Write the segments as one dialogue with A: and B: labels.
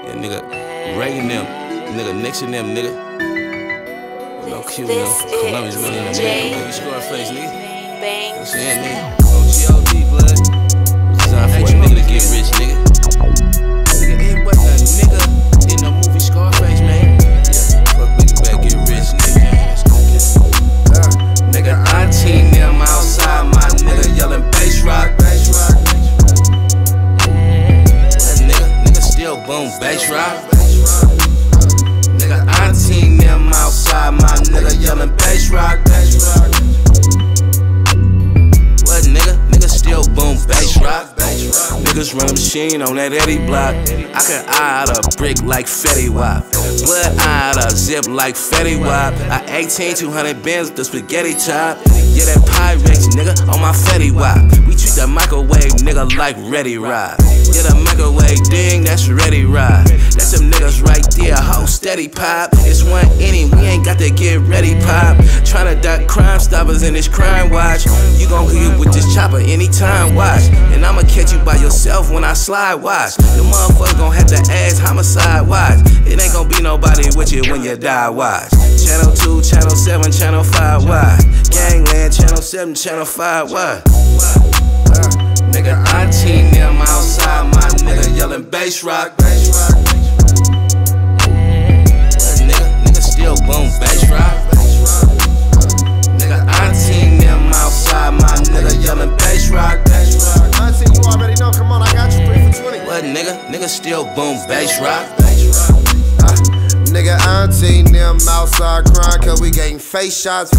A: And nigga, Reagan them, nigga, Nixon them, nigga. No Q, nigga. Columbus really in the man. Nigga, Scarface, nigga. You know what I'm saying, nigga? OGOD, blood. Designed for a nigga to get rich, nigga. Nigga, it wasn't a nigga in the movie Scarface, man. Yeah, fuck niggas back, get rich, nigga. Nigga, auntie them outside, my nigga yelling bass rock. Nigga still boom bass rock. Nigga, auntie them outside, my nigga yelling bass rock. What nigga? Nigga still boom bass rock. Niggas run a machine on that Eddie block. I can eye out a brick like Fetty Wap. Blood eye out a zip like Fetty Wap. I 18 200 Benz with the spaghetti top. Yeah, that Pyrex nigga on my Fetty Wap. We treat that microwave nigga like Ready Ride. Yeah, the microwave ding, that's Ready Ride. That's them niggas right there, ho, steady pop. It's one inning, we ain't got to get ready pop. Tryna duck Crime Stoppers in this crime watch. You gon' hit with this chopper anytime, watch. And I'ma catch you by yourself when I slide, watch. The motherfucker gon' have to ask homicide, watch. It ain't gon' be nobody with you when you die, watch. Channel 2, Channel 7, Channel 5, watch. Gangland, Channel 7, Channel 5, watch. Nigga, auntie them outside, my nigga yelling bass rock. Nigga still boom bass rock. Nigga, auntie them outside, my nigga yelling bass rock.
B: Auntie, you already know, come on, I got you 3 for 20.
A: What nigga? Nigga still boom bass rock.
B: Nigga, auntie them outside crying cause we getting face shots.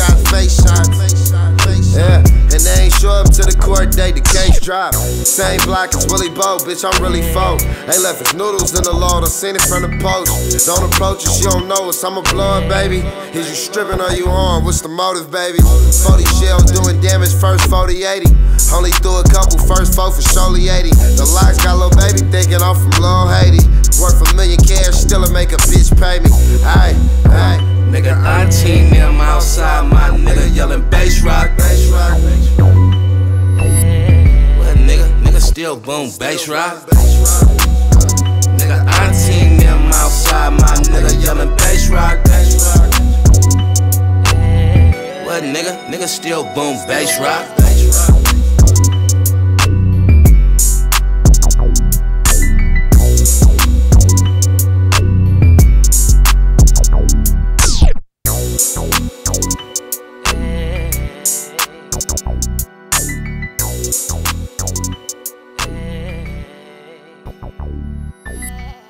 B: Yeah, and they ain't show up to the court date, the case drop. Same block as Willie Bo, bitch, I'm really folk. They left his noodles in the load, I seen it from the post. Don't approach us, you don't know us, I'ma blow it, baby. Is you stripping or you on? What's the motive, baby? 40 shells doing damage, first 40-80. Only threw a couple, first 4 for surely 80. The locks got little baby thinking I'm from Lil Haiti. Worth $1 million cash, still a make a bitch pay me. Ayy.
A: Nigga, auntie them outside, my nigga yelling bass rock. What nigga? Nigga still boom bass rock. Nigga, auntie them outside, my nigga yelling bass rock. What nigga? Nigga still boom bass rock.
C: Yeah.